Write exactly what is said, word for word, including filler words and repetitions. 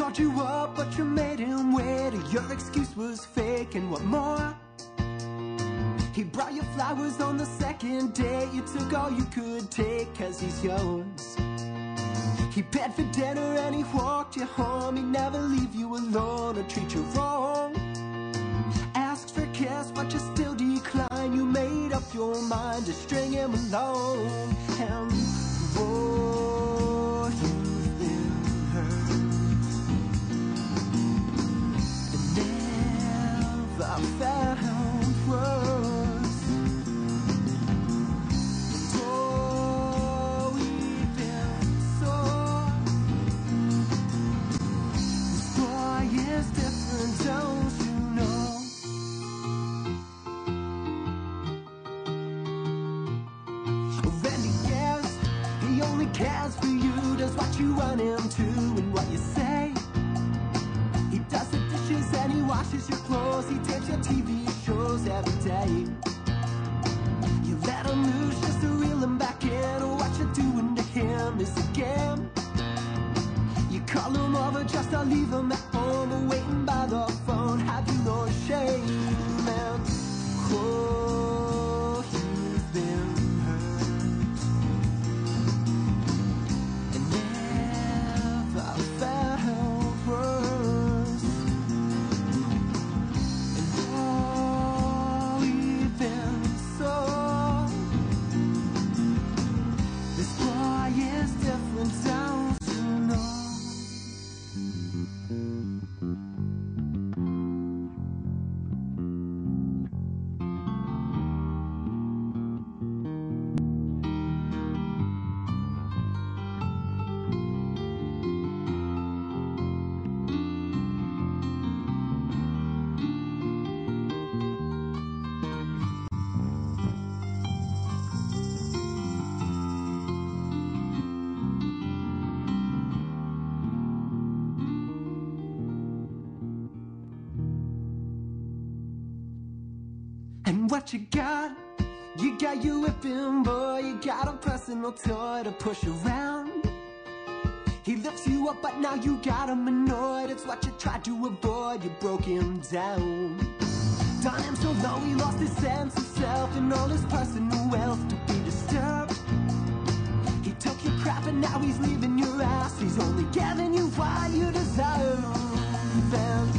called you up, but you made him wait. Your excuse was fake, and what more? He brought you flowers on the second date. You took all you could take, cause he's yours. He paid for dinner and he walked you home. He'd never leave you alone or treat you wrong. Asked for a kiss, but you still decline. You made up your mind to string him along. And oh, you've been hurt and never found words. And oh, we've been sore. This boy is different, don't you know? When he cares, he only cares for you. Does what you want him to and what you say. He does the dishes and he washes your clothes. He takes your T V shows every day. You let him loose just to reel him back in. What you're doing to him is a game. You call him over just to leave him at home, or waiting by the phone. Have you no shame, man? Oh, you've been hurt and never felt worse. And oh, we've been sore. This boy is different, don't you know? And what you got? You got your whipping boy. You got a personal toy to push around. He lifts you up, but now you got him annoyed. It's what you tried to avoid. You broke him down. Done him so low he lost his sense of self and all his personal wealth to be disturbed. He took your crap and now he's leaving your ass. He's only giving you what you deserve. And